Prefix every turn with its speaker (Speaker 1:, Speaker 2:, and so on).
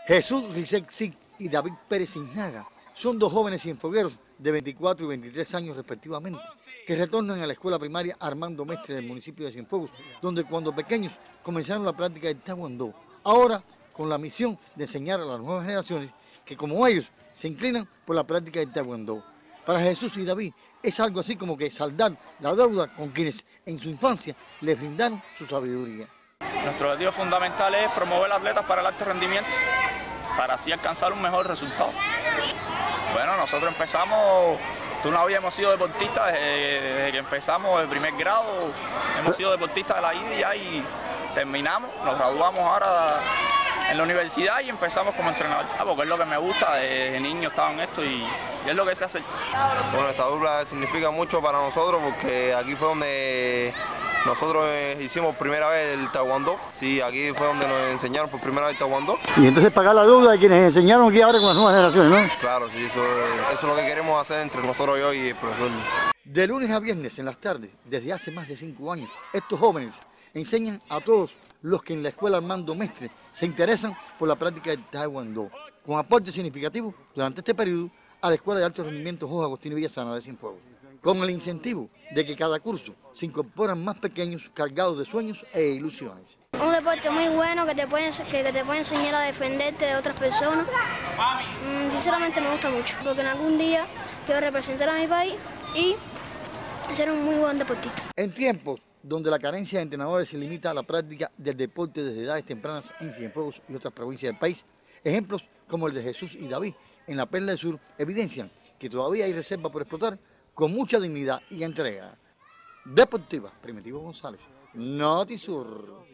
Speaker 1: Jesús Rizek y David Pérez Injaga son dos jóvenes cienfuegueros de 24 y 23 años respectivamente, que retornan a la escuela primaria Armando Mestre del municipio de Cienfuegos, donde cuando pequeños comenzaron la práctica del taekwondo. Ahora, con la misión de enseñar a las nuevas generaciones que, como ellos, se inclinan por la práctica del taekwondo. Para Jesús y David es algo así como que saldar la deuda con quienes en su infancia les brindaron su sabiduría.
Speaker 2: Nuestro objetivo fundamental es promover atletas para el alto rendimiento, para así alcanzar un mejor resultado. Bueno, nosotros empezamos, tú no habíamos sido deportistas desde que empezamos el primer grado, hemos sido deportistas de la IDIA y terminamos, nos graduamos ahora en la universidad y empezamos como entrenador, porque es lo que me gusta, desde niño estaba en esto y es lo que se hace.
Speaker 3: Bueno, esta dupla significa mucho para nosotros porque aquí fue donde nosotros hicimos primera vez el taekwondo. Sí, aquí fue donde nos enseñaron por primera vez el taekwondo.
Speaker 1: Y entonces pagar la deuda de quienes enseñaron aquí ahora con las nuevas generaciones, ¿no?
Speaker 3: Claro, sí, eso es lo que queremos hacer entre nosotros yo y el profesor.
Speaker 1: De lunes a viernes en las tardes, desde hace más de 5 años, estos jóvenes enseñan a todos los que en la escuela Armando Mestre se interesan por la práctica del taekwondo, con aporte significativo durante este periodo a la Escuela de Alto Rendimiento Jorge Agustín Villasana de Cienfuegos, con el incentivo de que cada curso se incorporan más pequeños cargados de sueños e ilusiones.
Speaker 4: Un deporte muy bueno que te puede enseñar a defenderte de otras personas. Sinceramente me gusta mucho, porque en algún día quiero representar a mi país y ser un muy buen deportista.
Speaker 1: En tiempos donde la carencia de entrenadores se limita a la práctica del deporte desde edades tempranas en Cienfuegos y otras provincias del país, ejemplos como el de Jesús y David en la Perla del Sur evidencian que todavía hay reserva por explotar con mucha dignidad y entrega. Deportiva, Primitivo González, Notisur.